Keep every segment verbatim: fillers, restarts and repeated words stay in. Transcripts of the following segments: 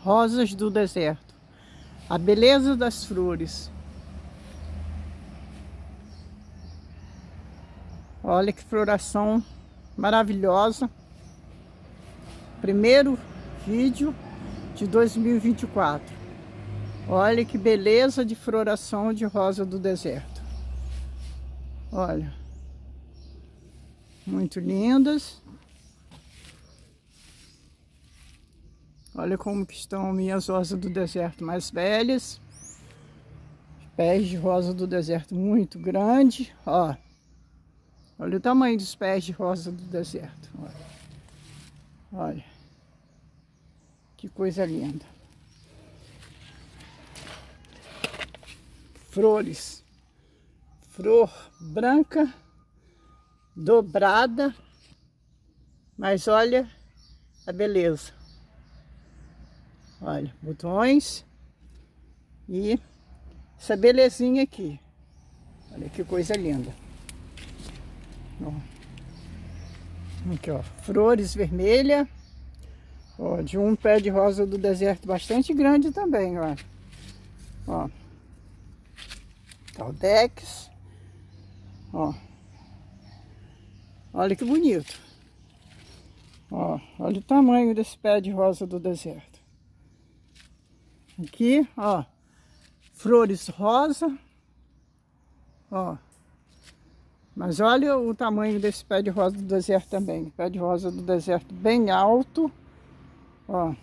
Rosas do deserto. A beleza das flores. Olha que floração maravilhosa. Primeiro vídeo de dois mil e vinte e quatro. Olha que beleza de floração de rosa do deserto. Olha. Muito lindas. Olha como que estão minhas rosas do deserto mais velhas. Pés de rosa do deserto muito grande, ó. Olha o tamanho dos pés de rosa do deserto. Olha. Olha. Que coisa linda. Flores. Flor branca, dobrada. Mas olha a beleza. Olha, botões. E essa belezinha aqui. Olha que coisa linda. Ó. Aqui, ó, flores vermelhas, ó, de um pé de rosa do deserto bastante grande também, ó. Ó. Caldex. Ó. Olha que bonito. Ó, olha o tamanho desse pé de rosa do deserto. Aqui, ó, flores rosa. Ó. Mas olha o tamanho desse pé de rosa do deserto também. Pé de rosa do deserto bem alto. Ó.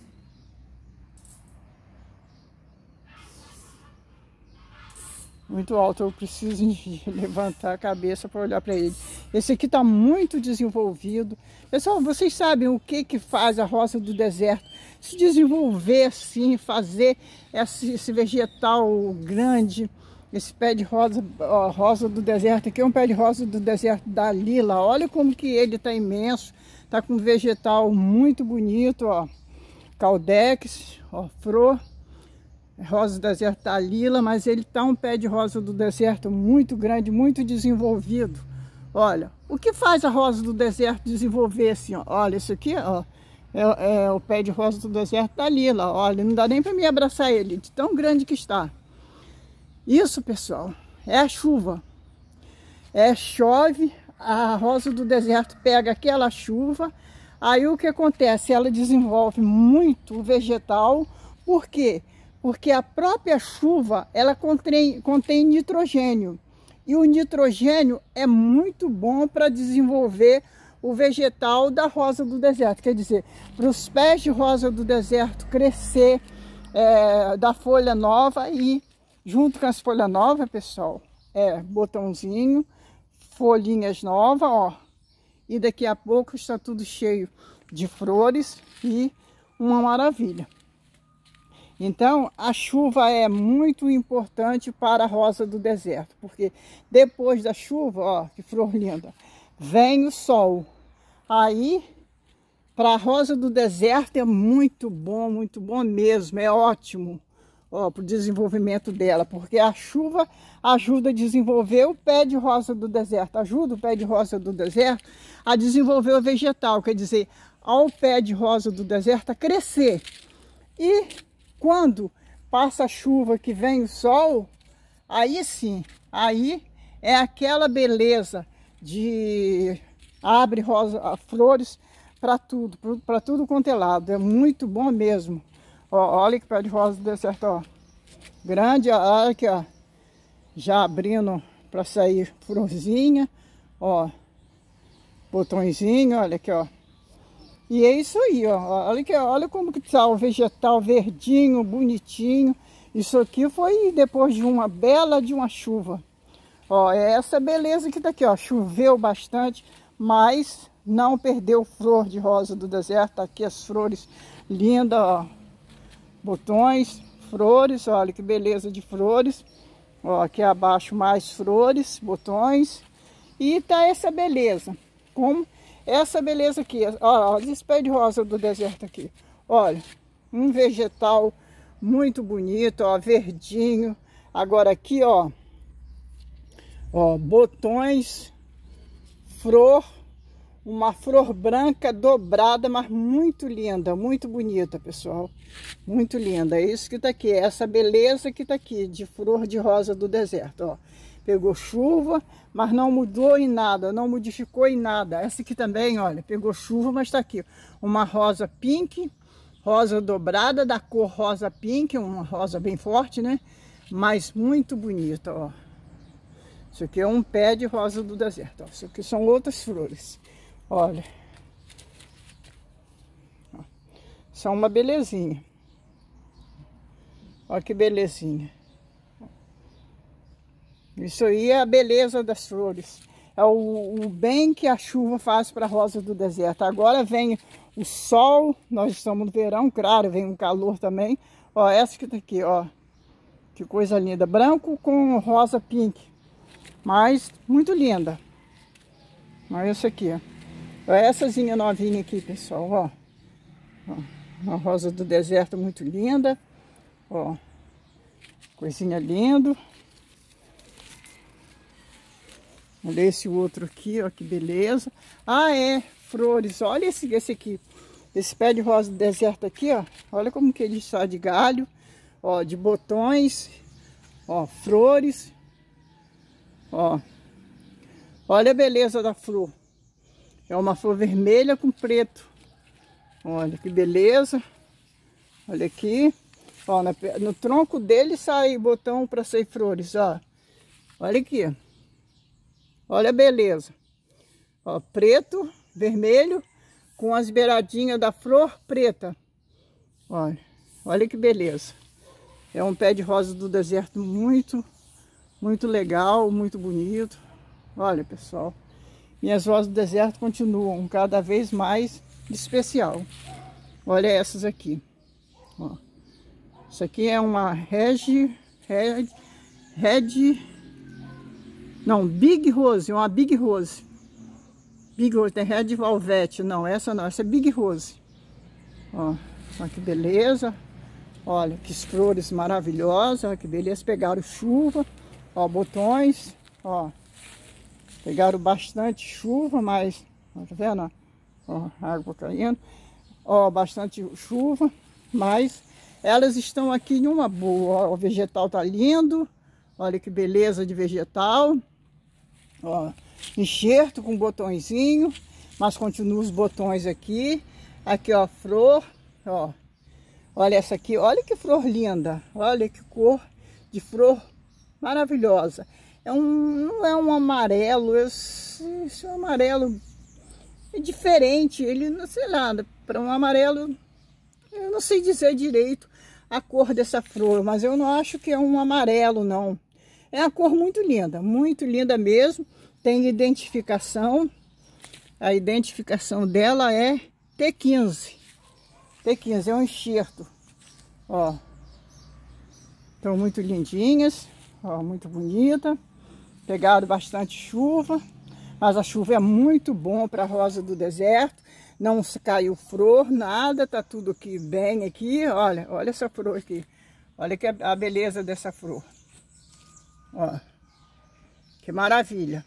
Muito alto. Eu preciso levantar a cabeça para olhar para ele. Esse aqui está muito desenvolvido. Pessoal, vocês sabem o que que faz a rosa do deserto se desenvolver assim, fazer esse, esse vegetal grande. Esse pé de rosa, ó, rosa do deserto aqui é um pé de rosa do deserto da Lila. Olha como que ele tá imenso. Tá com um vegetal muito bonito, ó. Caldex, ó, flor. Rosa do deserto da Lila, mas ele tá um pé de rosa do deserto muito grande, muito desenvolvido. Olha, o que faz a rosa do deserto desenvolver assim, ó? Olha, isso aqui, ó, é, é o pé de rosa do deserto da Lila. Olha, não dá nem para me abraçar ele, de tão grande que está. Isso, pessoal, é a chuva. É, chove, a rosa do deserto pega aquela chuva, aí o que acontece? Ela desenvolve muito o vegetal. Por quê? Porque a própria chuva, ela contém, contém nitrogênio. E o nitrogênio é muito bom para desenvolver o vegetal da rosa do deserto. Quer dizer, para os pés de rosa do deserto crescer, é, da folha nova e junto com as folhas novas, pessoal, é botãozinho, folhinhas novas, ó. E daqui a pouco está tudo cheio de flores e uma maravilha. Então, a chuva é muito importante para a rosa do deserto, porque depois da chuva, ó, que flor linda, vem o sol. Aí, para a rosa do deserto é muito bom, muito bom mesmo, é ótimo. Para o desenvolvimento dela, porque a chuva ajuda a desenvolver o pé de rosa do deserto, ajuda o pé de rosa do deserto a desenvolver o vegetal, quer dizer, ao pé de rosa do deserto a crescer. E quando passa a chuva que vem o sol, aí sim, aí é aquela beleza de abre rosa, flores para tudo, para tudo quanto é lado, é muito bom mesmo. Ó, olha que pé de rosa do deserto, ó. Grande, olha aqui, ó. Já abrindo para sair florzinha, ó. Botõezinho, olha aqui, ó. E é isso aí, ó. Olha aqui, olha como que tá o vegetal verdinho, bonitinho. Isso aqui foi depois de uma bela de uma chuva. Ó, é essa beleza que tá aqui, ó. Choveu bastante, mas não perdeu flor de rosa do deserto. Tá aqui as flores lindas, ó. Botões, flores, olha que beleza de flores. Ó, aqui abaixo mais flores, botões. E tá essa beleza. Como essa beleza aqui. Ó, olha esse pé de rosa do deserto aqui. Olha, um vegetal muito bonito, ó, verdinho. Agora aqui, ó, ó, botões, flor, uma flor branca dobrada, mas muito linda, muito bonita, pessoal. Muito linda. É isso que tá aqui, essa beleza que tá aqui, de flor de rosa do deserto, ó. Pegou chuva, mas não mudou em nada, não modificou em nada. Essa aqui também, olha, pegou chuva, mas tá aqui. Uma rosa pink, rosa dobrada, da cor rosa pink, uma rosa bem forte, né? Mas muito bonita, ó. Isso aqui é um pé de rosa do deserto, ó. Isso aqui são outras flores. Olha, são uma belezinha. Olha que belezinha. Isso aí é a beleza das flores. É o, o bem que a chuva faz para a rosa do deserto. Agora vem o sol, nós estamos no verão, claro, vem um calor também. Ó, essa que tá aqui, ó. Que coisa linda. Branco com rosa pink. Mas muito linda. Olha essa aqui, ó.Essazinha novinha aqui, pessoal, ó. Ó, uma rosa do deserto muito linda. Ó, coisinha linda. Olha esse outro aqui, ó, que beleza. Ah, é, flores. Olha esse, esse aqui. Esse pé de rosa do deserto aqui, ó. Olha como que ele está de galho. Ó, de botões. Ó, flores. Ó. Olha a beleza da flor. É uma flor vermelha com preto. Olha que beleza. Olha aqui. Ó, na, no tronco dele sai botão para sair flores, ó. Olha aqui. Olha a beleza. Ó, preto, vermelho, com as beiradinhas da flor preta. Olha, olha que beleza. É um pé de rosa do deserto muito, muito legal, muito bonito. Olha, pessoal. Minhas rosas do deserto continuam cada vez mais especial. Olha essas aqui. Ó. Isso aqui é uma Red, Red, Red, não, Big Rose, uma Big Rose. Big Rose, tem Red Velvet, não, essa não, essa é Big Rose. Ó, olha que beleza. Olha, que flores maravilhosas, olha que beleza. Pegaram chuva, ó, botões, ó. Pegaram bastante chuva, mas, ó, tá vendo? Ó, água caindo. Ó, bastante chuva, mas elas estão aqui em uma boa. Ó, o vegetal tá lindo. Olha que beleza de vegetal. Ó, enxerto com botõezinho, mas continua os botões aqui. Aqui, ó, flor, ó. Olha essa aqui, olha que flor linda. Olha que cor de flor maravilhosa. É um, não é um amarelo, esse, esse amarelo é diferente. Ele, não sei lá, para um amarelo, eu não sei dizer direito a cor dessa flor, mas eu não acho que é um amarelo, não. É uma cor muito linda, muito linda mesmo. Tem identificação. A identificação dela é T quinze. T quinze é um enxerto. Ó. Estão muito lindinhas. Ó, muito bonita. Pegaram bastante chuva. Mas a chuva é muito bom para a rosa do deserto. Não caiu flor, nada. Tá tudo aqui bem aqui. Olha, olha essa flor aqui. Olha que a beleza dessa flor. Ó. Que maravilha.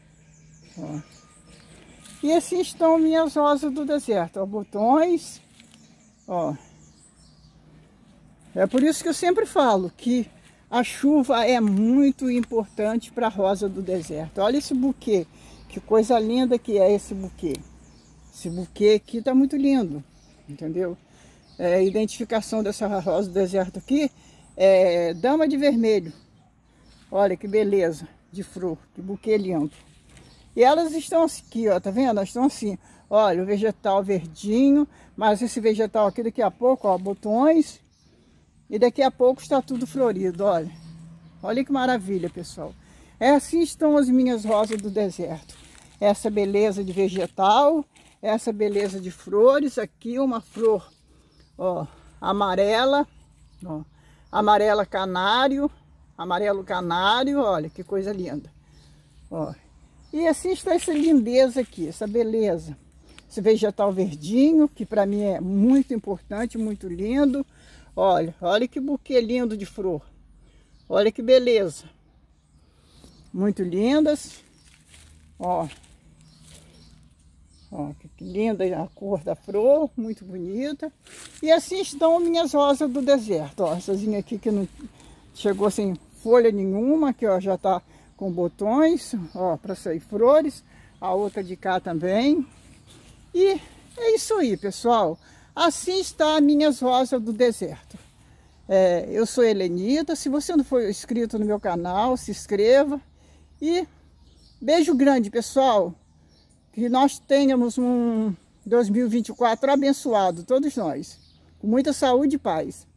Ó. E assim estão minhas rosas do deserto. Ó, botões. Ó. É por isso que eu sempre falo que a chuva é muito importante para a rosa do deserto. Olha esse buquê. Que coisa linda que é esse buquê. Esse buquê aqui tá muito lindo. Entendeu? É, a identificação dessa rosa do deserto aqui é dama de vermelho. Olha que beleza de flor. Que buquê lindo. E elas estão aqui, ó, tá vendo? Elas estão assim, olha, o vegetal verdinho, mas esse vegetal aqui daqui a pouco, ó, botões, e daqui a pouco está tudo florido, olha. Olha que maravilha, pessoal. É assim estão as minhas rosas do deserto. Essa beleza de vegetal, essa beleza de flores, aqui uma flor, ó, amarela, ó, amarela canário, amarelo canário, olha que coisa linda, ó. E assim está essa lindeza aqui, essa beleza. Esse vegetal verdinho, que para mim é muito importante, muito lindo. Olha, olha que buquê lindo de flor. Olha que beleza. Muito lindas. Ó. Ó, que linda a cor da flor, muito bonita. E assim estão minhas rosas do deserto. Ó,essazinha aqui que não chegou sem folha nenhuma, que ó, já tá com botões, ó, para sair flores. A outra de cá também. E é isso aí, pessoal. Assim está minhas rosas do deserto. É, eu sou Helenita. Se você não for inscrito no meu canal, se inscreva. E beijo grande, pessoal. Que nós tenhamos um dois mil e vinte e quatro abençoado, todos nós. Com muita saúde e paz.